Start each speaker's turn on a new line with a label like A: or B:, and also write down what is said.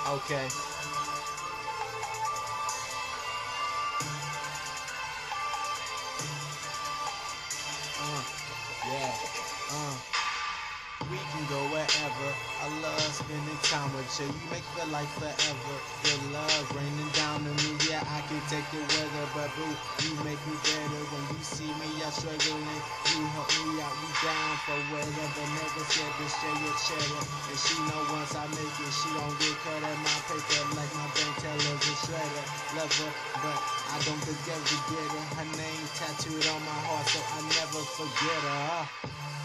A: Okay. Yeah. We can go wherever. I love spending time with you. You make feel like forever. Your love raining down on me. Yeah, I can take the weather, but boo, you make me better. When you see me, I'm struggling. You help me out. You down for whatever. Never scared to share your cheddar. And she know once I make it, she don't get cut at my paper like my bank teller's a shredder. Love her, but I don't think ever get her. Her name tattooed on my heart, so I never forget her.